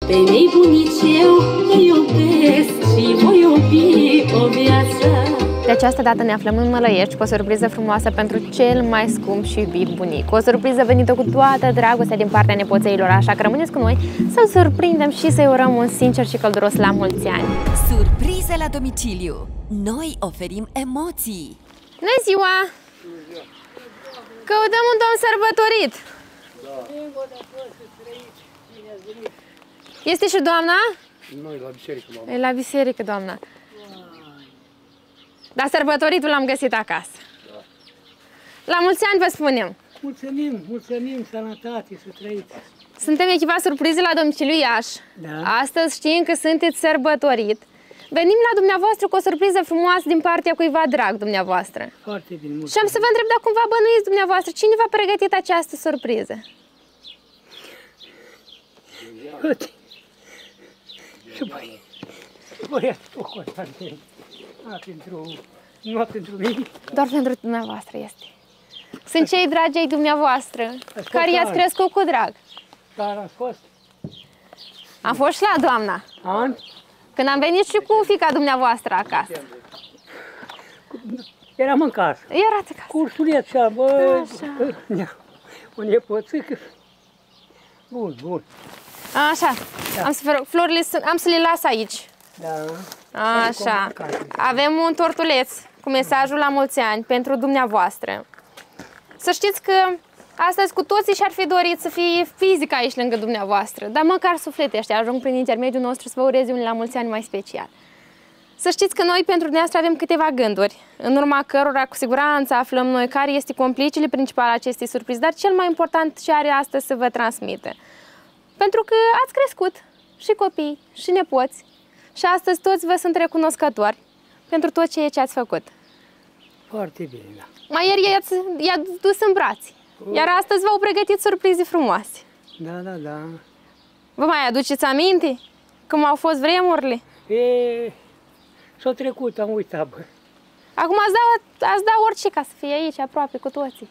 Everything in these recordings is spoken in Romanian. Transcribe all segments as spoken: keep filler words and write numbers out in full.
Pe mei bunici eu îi iubesc și voi iubi o viață. De această dată ne aflăm în Mălăiești cu o surpriză frumoasă pentru cel mai scump și iubit bunic. O surpriză venită cu toată dragostea din partea nepoțeilor, așa că rămâneți cu noi să-l surprindem și să-i urăm un sincer și călduros la mulți ani. Surprize la domiciliu. Noi oferim emoții. Bună ziua! Căutăm un domn sărbătorit. Este și doamna? Noi la biserică, doamna. E la biserică, doamna. Dar sărbătoritul l-am găsit acasă. Da. La mulți ani vă spunem. Mulțumim, mulțumim, sănătate, să trăiți. Suntem echipa surprize la domiciliul Iași. Da. Astăzi știm că sunteți sărbătorit. Venim la dumneavoastră cu o surpriză frumoasă din partea cuiva drag dumneavoastră. Foarte bine, mulțumim. Și am să vă întreb dacă cumva bănuiți dumneavoastră, cine v-a pregătit această surpriză? Uite. Și băi, băiatul tot Constantin. Nu pentru, nu pentru mine. Doar pentru dumneavoastră este. Sunt cei dragi ai dumneavoastră, care i-ați crescut cu drag. Dar am fost. Am fost și la doamna. An? Când am venit și cu fiica dumneavoastră acasă. Eram în casă. Erați acasă. Cu ursuleța, bă, Așa. o nepoțică. Bun, bun. Așa, Da. am, să, florile, sunt- am să le las aici. Da. Așa, avem un tortuleț cu mesajul la mulți ani pentru dumneavoastră. Să știți că astăzi cu toții și-ar fi dorit să fie fizic aici lângă dumneavoastră, dar măcar sufletul ăștia ajung prin intermediul nostru să vă ureze un la mulți ani mai special. Să știți că noi pentru dumneavoastră avem câteva gânduri, în urma cărora cu siguranță aflăm noi care este complicele principale acestei surprize, dar cel mai important ce are astăzi să vă transmită. Pentru că ați crescut și copii și nepoți și astăzi toți vă sunt recunoscători pentru tot ceea ce ați făcut. Foarte bine, da. Mai ieri i-ați i-a dus în brațe, iar astăzi v-au pregătit surprize frumoase. Da, da, da. Vă mai aduceți aminte cum au fost vremurile? E, s-a trecut, am uitat, bă. Acum ați da, ați da orice ca să fie aici, aproape cu toții.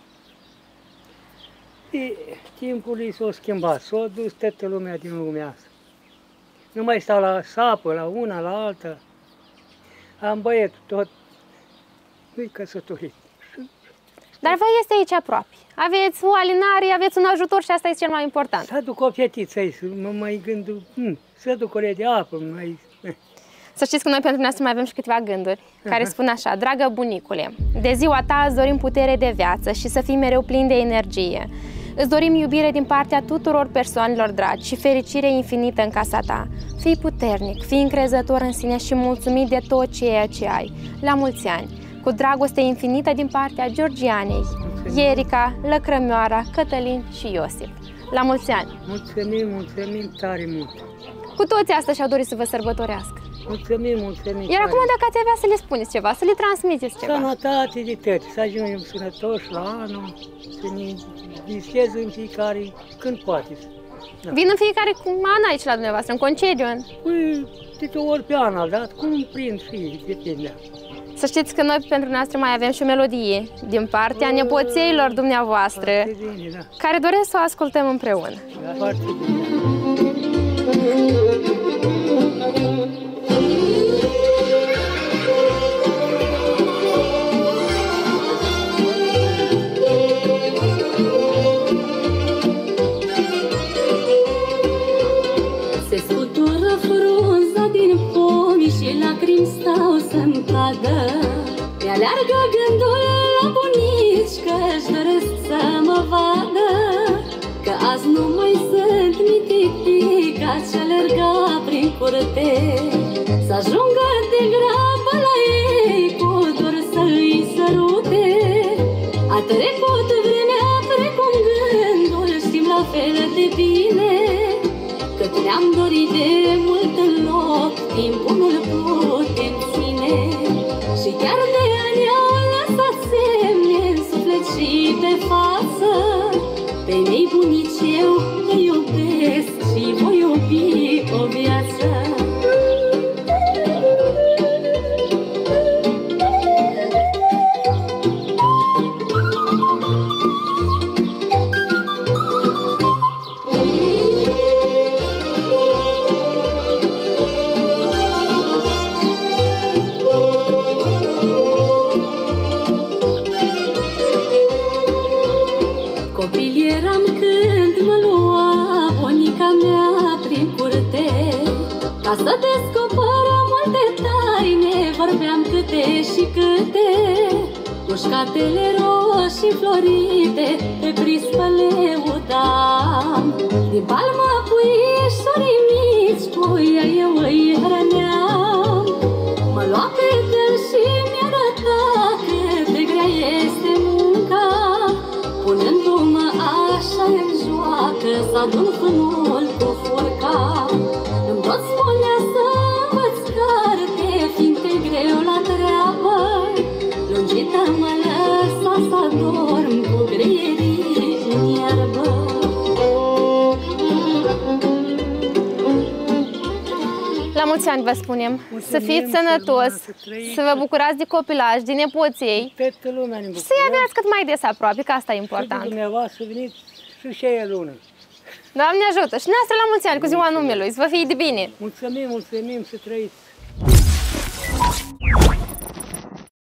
E, timpul s-a schimbat, s-a dus toată lumea din lumea asta. Nu mai stau la sapă, la una, la alta. Am băietul tot, nu-i căsătorit. Dar vă este aici aproape. Aveți o alinare, aveți un ajutor și asta este cel mai important. Să duc o fetiță aici, să mă mai gându, hm, să duc o de apă, mai... Să știți că noi pentru dumneavoastră mai avem și câteva gânduri care spun așa: dragă bunicule, de ziua ta îți dorim putere de viață și să fii mereu plin de energie. Îți dorim iubire din partea tuturor persoanelor dragi și fericire infinită în casa ta. Fii puternic, fii încrezător în sine și mulțumit de tot ceea ce ai. La mulți ani! Cu dragoste infinită din partea Georgianei, Erica, Lăcrămioara, Cătălin și Iosif. La mulți ani! Mulțumim, mulțumim tare mult! Cu toții astăzi și-au dorit să vă sărbătorească. Mulțumim, mulțumim Iar tare. acum dacă ați avea să le spuneți ceva, să le transmiteți ceva. Sănătate de tot, să ajungem sănătoși la anul, să ne visez în fiecare, când poate. Da. Vin în fiecare an aici la dumneavoastră, în concediu. În... Păi, de două ori pe an, dar cum prind și depinde. Să știți că noi pentru noastră mai avem și o melodie din partea nepoțeilor dumneavoastră, Bine, da. care doresc să o ascultăm împreună. Da, foarte bine. Se scutură frunza din pomi și lacrimi stau să-mi cadă. Mi-aleargă gândul la bunici că-și doresc să mă vadă, că azi nu mai sunt mititica ce alerga prin curte, să ajungă de grabă la ei cu dor să îi sărute. A trecut vremea precum gândul, știm la fel de bine, cât ne-am dorit de mult în loc, timpul nu-l putem ține. Și chiar de ani au lăsat semne în suflet și pe față. Pe mei bunici eu îi iubesc și voi iubi o viață. în curte. Ca să descoperă multe taine, vorbeam câte și câte. Mușcatele roșii florite, pe prispăle udam. Din palmă puișorii mici, cu ea eu îi hrăneam. Mă lua pe el și mi-arăta cât de grea este munca, punându-mă așa în joacă, să adun fânul cu furca. Îmi tot spunea să învăț carte, fiindcă-i greu la treabă. Lungită mă lăsa să dorm cu greierii în iarbă. La mulți ani vă spunem, Mulțumim, să fiți sănătos, să trăiți, să vă bucurați de copilaj, de nepoței toată lumea ne și să-i aveți cât mai des aproape, că asta e Și important. dumneavoastră veniți și și aia lună. Doamne ajută! Și noastră la mulți ani cu ziua numelui, să vă fie de bine! Mulțumim, mulțumim, să trăiți.